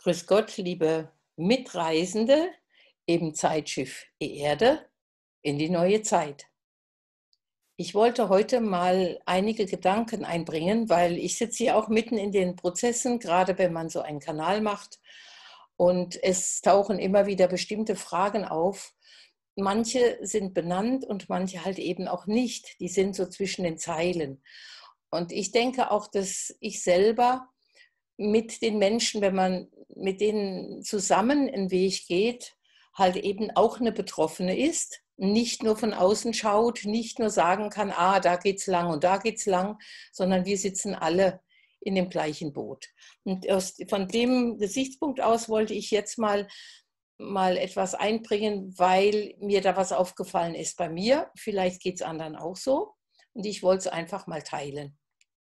Grüß Gott, liebe Mitreisende im Zeitschiff Erde in die neue Zeit. Ich wollte heute mal einige Gedanken einbringen, weil ich sitze hier auch mitten in den Prozessen, gerade wenn man so einen Kanal macht. Und es tauchen immer wieder bestimmte Fragen auf. Manche sind benannt und manche halt eben auch nicht. Die sind so zwischen den Zeilen. Und ich denke auch, dass ich selber mit den Menschen, wenn man mit denen zusammen einen Weg geht, halt eben auch eine Betroffene ist, nicht nur von außen schaut, nicht nur sagen kann, ah, da geht's lang und da geht's lang, sondern wir sitzen alle in dem gleichen Boot. Und von dem Gesichtspunkt aus wollte ich jetzt mal etwas einbringen, weil mir da was aufgefallen ist bei mir. Vielleicht geht es anderen auch so. Und ich wollte es einfach mal teilen.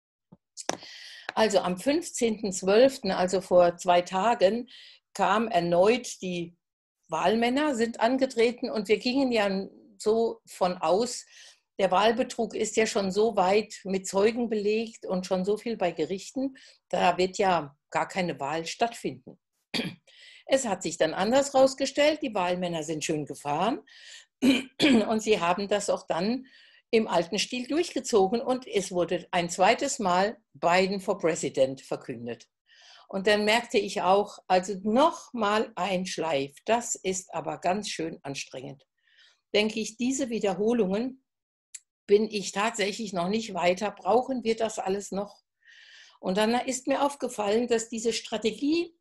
Also am 15.12., also vor 2 Tagen, kam erneut die Wahlmänner, sind angetreten und wir gingen ja so von aus, der Wahlbetrug ist ja schon so weit mit Zeugen belegt und schon so viel bei Gerichten, da wird ja gar keine Wahl stattfinden. Es hat sich dann anders herausgestellt, die Wahlmänner sind schön gefahren und sie haben das auch dann im alten Stil durchgezogen und es wurde ein zweites Mal Biden for President verkündet. Und dann merkte ich auch, also nochmal ein Schleif, das ist aber ganz schön anstrengend. Denke ich, diese Wiederholungen bin ich tatsächlich noch nicht weiter, brauchen wir das alles noch? Und dann ist mir aufgefallen, dass diese Strategie,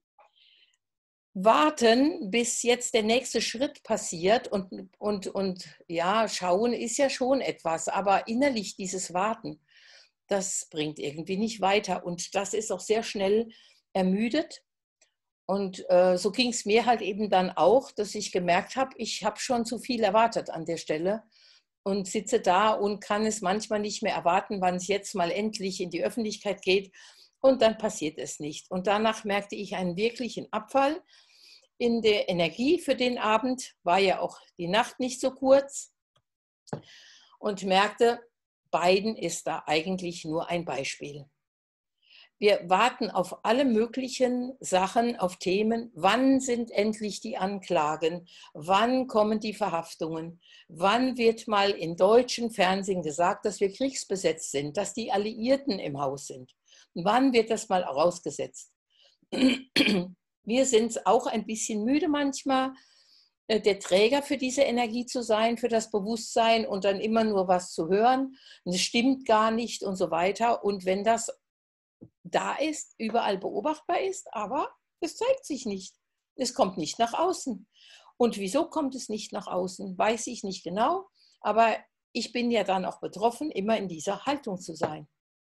warten, bis jetzt der nächste Schritt passiert und ja, schauen ist ja schon etwas, aber innerlich dieses Warten, das bringt irgendwie nicht weiter und das ist auch sehr schnell ermüdet. Und so ging es mir halt eben dann auch, dass ich gemerkt habe, ich habe schon zu viel erwartet an der Stelle und sitze da und kann es manchmal nicht mehr erwarten, wann es jetzt mal endlich in die Öffentlichkeit geht. Und dann passiert es nicht. Und danach merkte ich einen wirklichen Abfall in der Energie für den Abend, war ja auch die Nacht nicht so kurz und merkte, Biden ist da eigentlich nur ein Beispiel. Wir warten auf alle möglichen Sachen, auf Themen. Wann sind endlich die Anklagen? Wann kommen die Verhaftungen? Wann wird mal im deutschen Fernsehen gesagt, dass wir kriegsbesetzt sind, dass die Alliierten im Haus sind? Wann wird das mal rausgesetzt? Wir sind auch ein bisschen müde manchmal, der Träger für diese Energie zu sein, für das Bewusstsein und dann immer nur was zu hören. Und es stimmt gar nicht und so weiter. Und wenn das da ist, überall beobachtbar ist, aber es zeigt sich nicht. Es kommt nicht nach außen. Und wieso kommt es nicht nach außen, weiß ich nicht genau. Aber ich bin ja dann auch betroffen, immer in dieser Haltung zu sein.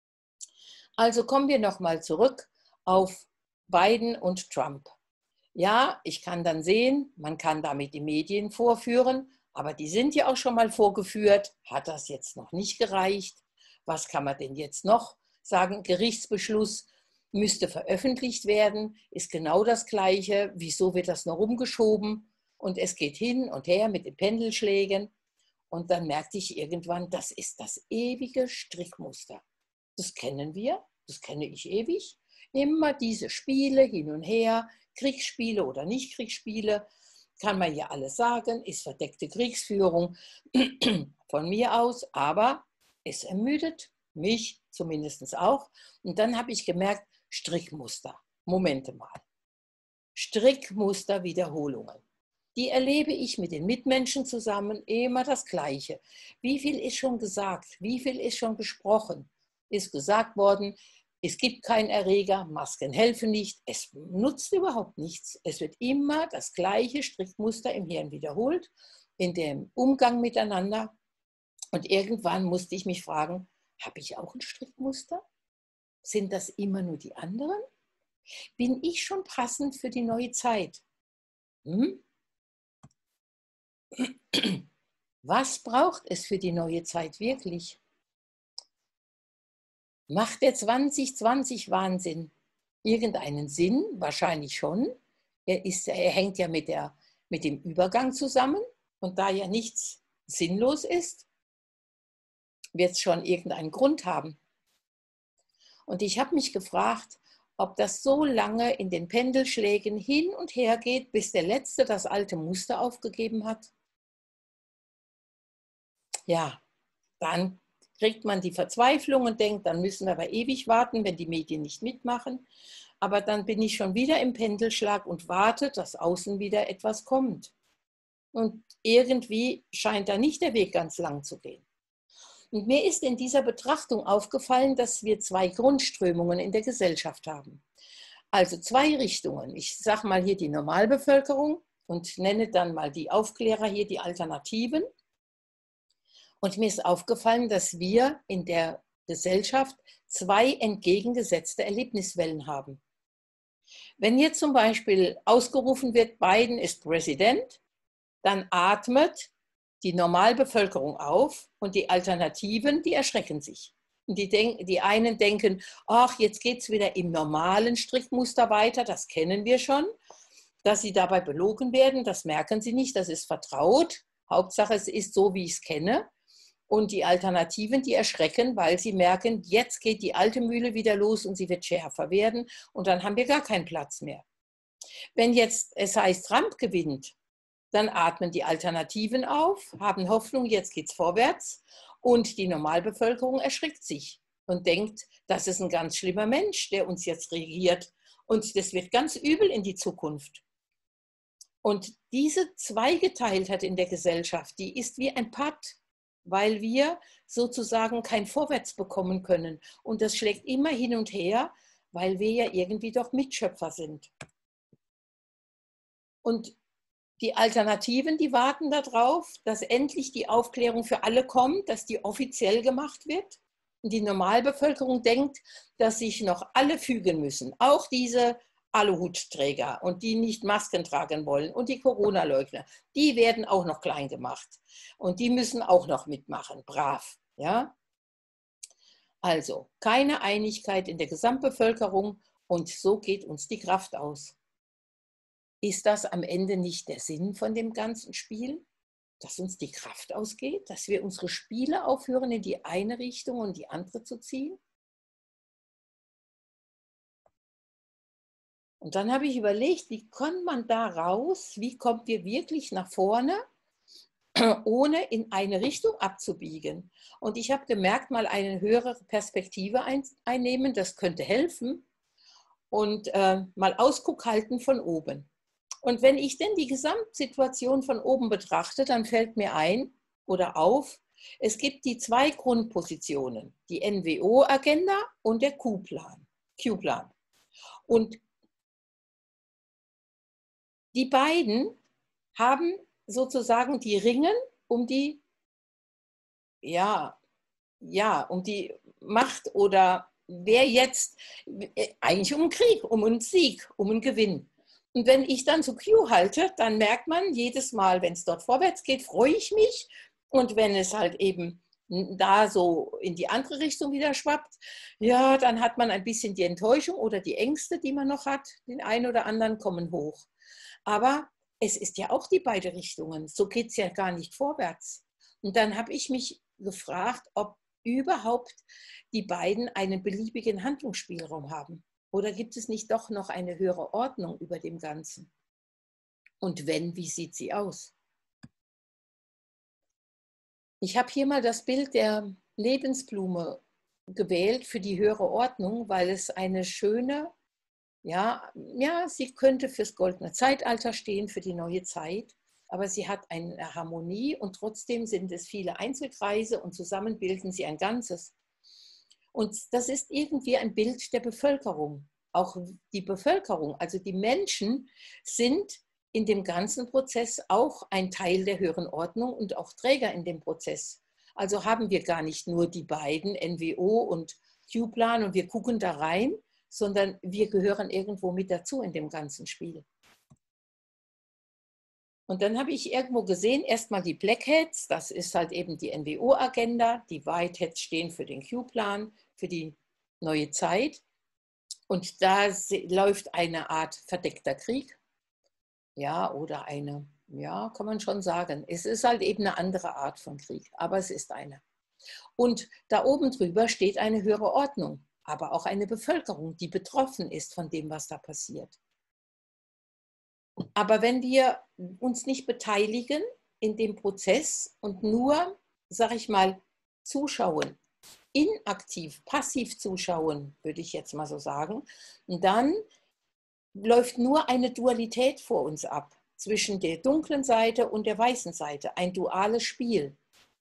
Also kommen wir nochmal zurück auf Biden und Trump. Ja, ich kann dann sehen, man kann damit die Medien vorführen, aber die sind ja auch schon mal vorgeführt. Hat das jetzt noch nicht gereicht? Was kann man denn jetzt noch sagen? Gerichtsbeschluss müsste veröffentlicht werden, ist genau das Gleiche. Wieso wird das noch rumgeschoben? Und es geht hin und her mit den Pendelschlägen. Und dann merkte ich irgendwann, das ist das ewige Strickmuster. Das kennen wir, das kenne ich ewig. Immer diese Spiele hin und her, Kriegsspiele oder Nicht-Kriegsspiele, kann man ja alles sagen, ist verdeckte Kriegsführung von mir aus, aber es ermüdet mich zumindest auch. Und dann habe ich gemerkt, Strickmuster, Momente mal. Strickmuster-Wiederholungen. Die erlebe ich mit den Mitmenschen zusammen, immer das Gleiche. Wie viel ist schon gesagt? Wie viel ist schon gesprochen? Ist gesagt worden, es gibt keinen Erreger, Masken helfen nicht, es nutzt überhaupt nichts. Es wird immer das gleiche Strickmuster im Hirn wiederholt, in dem Umgang miteinander. Und irgendwann musste ich mich fragen, habe ich auch ein Strickmuster? Sind das immer nur die anderen? Bin ich schon passend für die neue Zeit? Hm? Was braucht es für die neue Zeit wirklich? Macht der 2020-Wahnsinn irgendeinen Sinn? Wahrscheinlich schon. Er hängt ja mit dem Übergang zusammen und da ja nichts sinnlos ist, wird es schon irgendeinen Grund haben. Und ich habe mich gefragt, ob das so lange in den Pendelschlägen hin und her geht, bis der Letzte das alte Muster aufgegeben hat? Ja, dann kriegt man die Verzweiflung und denkt, dann müssen wir aber ewig warten, wenn die Medien nicht mitmachen. Aber dann bin ich schon wieder im Pendelschlag und warte, dass außen wieder etwas kommt. Und irgendwie scheint da nicht der Weg ganz lang zu gehen. Und mir ist in dieser Betrachtung aufgefallen, dass wir zwei Grundströmungen in der Gesellschaft haben. Also zwei Richtungen. Ich sage mal hier die Normalbevölkerung und nenne dann mal die Aufklärer hier, die Alternativen. Und mir ist aufgefallen, dass wir in der Gesellschaft zwei entgegengesetzte Erlebniswellen haben. Wenn jetzt zum Beispiel ausgerufen wird, Biden ist Präsident, dann atmet die Normalbevölkerung auf und die Alternativen, die erschrecken sich. Und die einen denken, ach, jetzt geht es wieder im normalen Strickmuster weiter, das kennen wir schon. Dass sie dabei belogen werden, das merken sie nicht, das ist vertraut. Hauptsache, es ist so, wie ich es kenne. Und die Alternativen, die erschrecken, weil sie merken, jetzt geht die alte Mühle wieder los und sie wird schärfer werden und dann haben wir gar keinen Platz mehr. Wenn jetzt es heißt, Trump gewinnt, dann atmen die Alternativen auf, haben Hoffnung, jetzt geht es vorwärts und die Normalbevölkerung erschrickt sich und denkt, das ist ein ganz schlimmer Mensch, der uns jetzt regiert und das wird ganz übel in die Zukunft. Und diese Zweigeteiltheit in der Gesellschaft, die ist wie ein Patt, weil wir sozusagen kein Vorwärts bekommen können. Und das schlägt immer hin und her, weil wir ja irgendwie doch Mitschöpfer sind. Und die Alternativen, die warten darauf, dass endlich die Aufklärung für alle kommt, dass die offiziell gemacht wird. Und die Normalbevölkerung denkt, dass sich noch alle fügen müssen, auch diese Aluhutträger und die nicht Masken tragen wollen und die Corona-Leugner, die werden auch noch klein gemacht und die müssen auch noch mitmachen, brav. Ja? Also keine Einigkeit in der Gesamtbevölkerung und so geht uns die Kraft aus. Ist das am Ende nicht der Sinn von dem ganzen Spiel? Dass uns die Kraft ausgeht, dass wir unsere Spiele aufhören, in die eine Richtung und die andere zu ziehen? Und dann habe ich überlegt, wie kommt man da raus, wie kommt wir wirklich nach vorne, ohne in eine Richtung abzubiegen. Und ich habe gemerkt, mal eine höhere Perspektive einnehmen, das könnte helfen und mal Ausguck halten von oben. Und wenn ich denn die Gesamtsituation von oben betrachte, dann fällt mir ein oder auf, es gibt die zwei Grundpositionen, die NWO-Agenda und der Q-Plan. Und die beiden haben sozusagen die Ringen um die, um die Macht oder wer jetzt, eigentlich um einen Krieg, um einen Sieg, um einen Gewinn. Und wenn ich dann so Q halte, dann merkt man jedes Mal, wenn es dort vorwärts geht, freue ich mich. Und wenn es halt eben da so in die andere Richtung wieder schwappt, ja, dann hat man ein bisschen die Enttäuschung oder die Ängste, die man noch hat, den einen oder anderen kommen hoch. Aber es ist ja auch die beiden Richtungen. So geht es ja gar nicht vorwärts. Und dann habe ich mich gefragt, ob überhaupt die beiden einen beliebigen Handlungsspielraum haben. Oder gibt es nicht doch noch eine höhere Ordnung über dem Ganzen? Und wenn, wie sieht sie aus? Ich habe hier mal das Bild der Lebensblume gewählt für die höhere Ordnung, weil es eine schöne, sie könnte fürs goldene Zeitalter stehen, für die neue Zeit, aber sie hat eine Harmonie und trotzdem sind es viele Einzelkreise und zusammen bilden sie ein Ganzes. Und das ist irgendwie ein Bild der Bevölkerung. Auch die Bevölkerung, also die Menschen sind in dem ganzen Prozess auch ein Teil der höheren Ordnung und auch Träger in dem Prozess. Also haben wir gar nicht nur die beiden, NWO und Q-Plan, und wir gucken da rein, sondern wir gehören irgendwo mit dazu in dem ganzen Spiel. Und dann habe ich irgendwo gesehen, erstmal die Blackheads, das ist halt eben die NWO-Agenda, die Whiteheads stehen für den Q-Plan, für die neue Zeit. Und da läuft eine Art verdeckter Krieg, ja, oder eine, ja, kann man schon sagen. Es ist halt eben eine andere Art von Krieg, aber es ist eine. Und da oben drüber steht eine höhere Ordnung. aber auch eine Bevölkerung, die betroffen ist von dem, was da passiert. Aber wenn wir uns nicht beteiligen in dem Prozess und nur, sage ich mal, zuschauen, inaktiv, passiv zuschauen, würde ich jetzt mal so sagen, dann läuft nur eine Dualität vor uns ab zwischen der dunklen Seite und der weißen Seite, ein duales Spiel.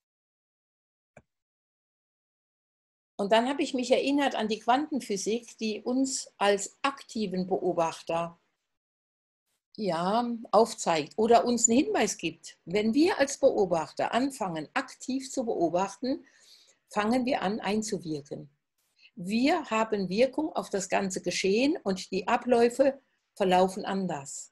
Und dann habe ich mich erinnert an die Quantenphysik, die uns als aktiven Beobachter aufzeigt oder uns einen Hinweis gibt. Wenn wir als Beobachter anfangen, aktiv zu beobachten, fangen wir an einzuwirken. Wir haben Wirkung auf das ganze Geschehen und die Abläufe verlaufen anders.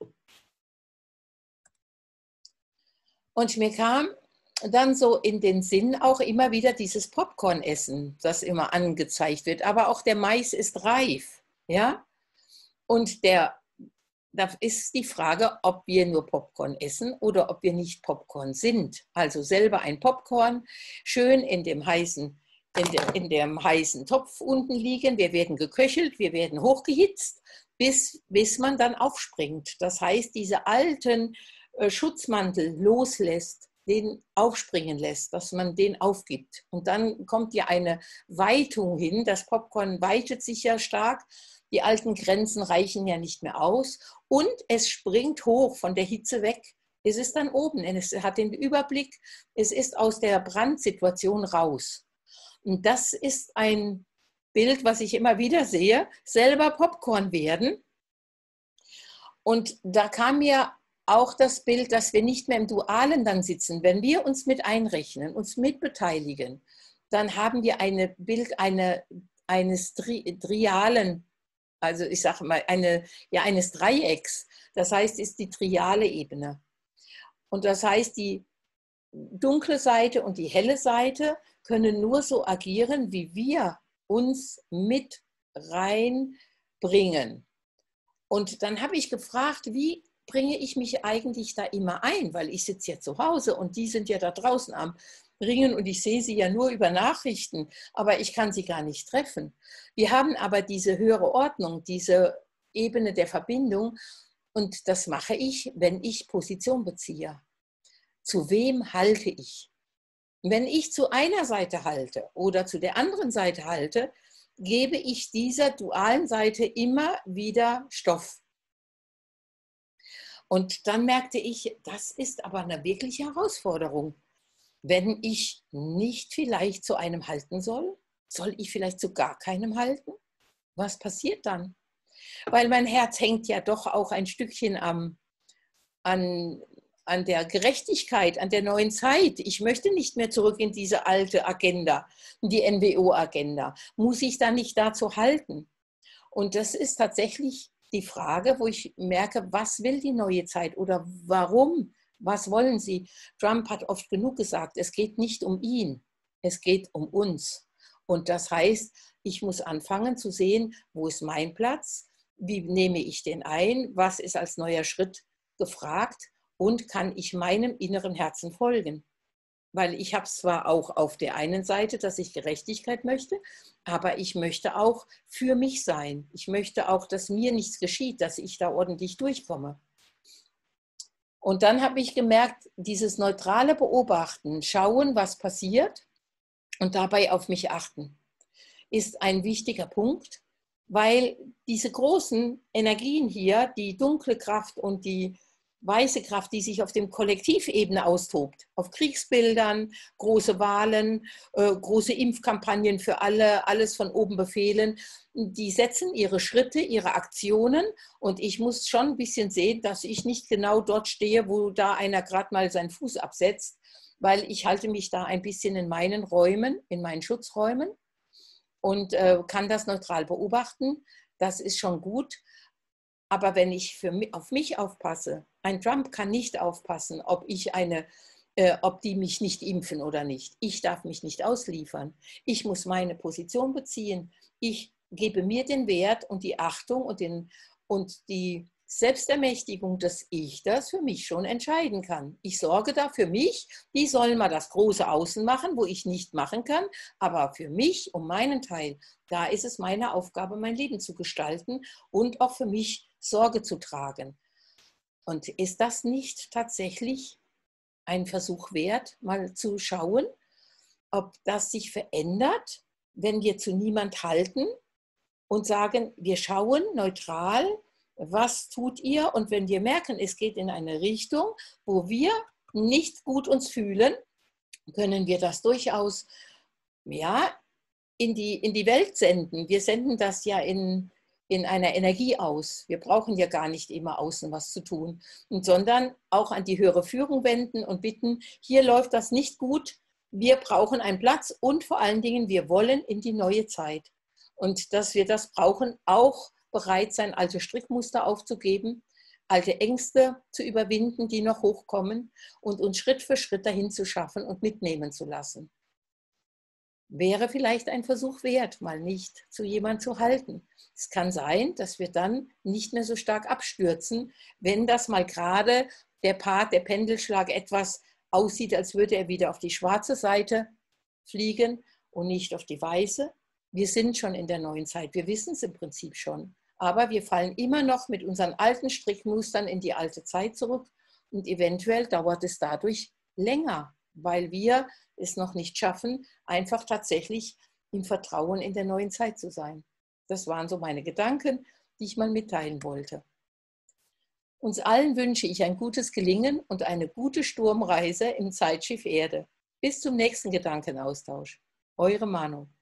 Und mir kam dann so in den Sinn auch immer wieder dieses Popcorn-Essen, das immer angezeigt wird. Aber auch der Mais ist reif. Ja? Und da ist die Frage, ob wir nur Popcorn essen oder ob wir nicht Popcorn sind. Also selber ein Popcorn, schön in dem heißen Topf unten liegen. Wir werden geköchelt, wir werden hochgehitzt, bis man dann aufspringt. Das heißt, diese alten Schutzmantel loslässt, den aufspringen lässt, dass man den aufgibt. Und dann kommt ja eine Weitung hin. Das Popcorn weitet sich ja stark. Die alten Grenzen reichen ja nicht mehr aus. Und es springt hoch von der Hitze weg. Es ist dann oben. Es hat den Überblick. Es ist aus der Brandsituation raus. Und das ist ein Bild, was ich immer wieder sehe. Selber Popcorn werden. Und da kam mir auch das Bild, dass wir nicht mehr im Dualen dann sitzen. Wenn wir uns mit einrechnen, uns mit beteiligen, dann haben wir ein Bild eines Trialen, also ich sage mal, eines Dreiecks. Das heißt, ist die triale Ebene. Und das heißt, die dunkle Seite und die helle Seite können nur so agieren, wie wir uns mit reinbringen. Und dann habe ich gefragt, wie bringe ich mich eigentlich da immer ein? Weil ich sitze ja zu Hause und die sind ja da draußen am Ringen und ich sehe sie ja nur über Nachrichten, aber ich kann sie gar nicht treffen. Wir haben aber diese höhere Ordnung, diese Ebene der Verbindung und das mache ich, wenn ich Position beziehe. Zu wem halte ich? Wenn ich zu einer Seite halte oder zu der anderen Seite halte, gebe ich dieser dualen Seite immer wieder Stoff. Und dann merkte ich, das ist aber eine wirkliche Herausforderung. Wenn ich nicht vielleicht zu einem halten soll, soll ich vielleicht zu gar keinem halten? Was passiert dann? Weil mein Herz hängt ja doch auch ein Stückchen an der Gerechtigkeit, an der neuen Zeit. Ich möchte nicht mehr zurück in diese alte Agenda, die NWO-Agenda. Muss ich da nicht dazu halten? Und das ist tatsächlich die Frage, wo ich merke, was will die neue Zeit oder warum? Was wollen sie? Trump hat oft genug gesagt, es geht nicht um ihn, es geht um uns. Und das heißt, ich muss anfangen zu sehen, wo ist mein Platz, wie nehme ich den ein, was ist als neuer Schritt gefragt und kann ich meinem inneren Herzen folgen. Weil ich habe es zwar auch auf der einen Seite, dass ich Gerechtigkeit möchte, aber ich möchte auch für mich sein. Ich möchte auch, dass mir nichts geschieht, dass ich da ordentlich durchkomme. Und dann habe ich gemerkt, dieses neutrale Beobachten, schauen, was passiert und dabei auf mich achten, ist ein wichtiger Punkt, weil diese großen Energien hier, die dunkle Kraft und die weiße Kraft, die sich auf dem Kollektivebene austobt, auf Kriegsbildern, große Wahlen, große Impfkampagnen für alle, alles von oben befehlen, die setzen ihre Schritte, ihre Aktionen und ich muss schon ein bisschen sehen, dass ich nicht genau dort stehe, wo da einer gerade mal seinen Fuß absetzt, weil ich halte mich da ein bisschen in meinen Räumen, in meinen Schutzräumen und kann das neutral beobachten. Das ist schon gut. Aber wenn ich auf mich aufpasse, ein Trump kann nicht aufpassen, ob die mich nicht impfen oder nicht. Ich darf mich nicht ausliefern. Ich muss meine Position beziehen. Ich gebe mir den Wert und die Achtung und die Selbstermächtigung, dass ich das für mich schon entscheiden kann. Ich sorge da für mich, die sollen mal das große Außen machen, wo ich nicht machen kann, aber für mich, um meinen Teil, da ist es meine Aufgabe, mein Leben zu gestalten und auch für mich Sorge zu tragen. Und ist das nicht tatsächlich ein Versuch wert, mal zu schauen, ob das sich verändert, wenn wir zu niemand halten und sagen, wir schauen neutral, was tut ihr? Und wenn wir merken, es geht in eine Richtung, wo wir nicht gut uns fühlen, können wir das durchaus ja, in die Welt senden. Wir senden das ja in einer Energie aus. Wir brauchen ja gar nicht immer außen was zu tun, sondern auch an die höhere Führung wenden und bitten, hier läuft das nicht gut, wir brauchen einen Platz und vor allen Dingen, wir wollen in die neue Zeit. Und dass wir das brauchen, auch bereit sein, alte Strickmuster aufzugeben, alte Ängste zu überwinden, die noch hochkommen und uns Schritt für Schritt dahin zu schaffen und mitnehmen zu lassen. Wäre vielleicht ein Versuch wert, mal nicht zu jemand zu halten. Es kann sein, dass wir dann nicht mehr so stark abstürzen, wenn das mal gerade der Part, der Pendelschlag etwas aussieht, als würde er wieder auf die schwarze Seite fliegen und nicht auf die weiße. Wir sind schon in der neuen Zeit, wir wissen es im Prinzip schon. Aber wir fallen immer noch mit unseren alten Strickmustern in die alte Zeit zurück und eventuell dauert es dadurch länger, weil wir es noch nicht schaffen, einfach tatsächlich im Vertrauen in der neuen Zeit zu sein. Das waren so meine Gedanken, die ich mal mitteilen wollte. Uns allen wünsche ich ein gutes Gelingen und eine gute Sturmreise im Zeitschiff Erde. Bis zum nächsten Gedankenaustausch. Eure Manu.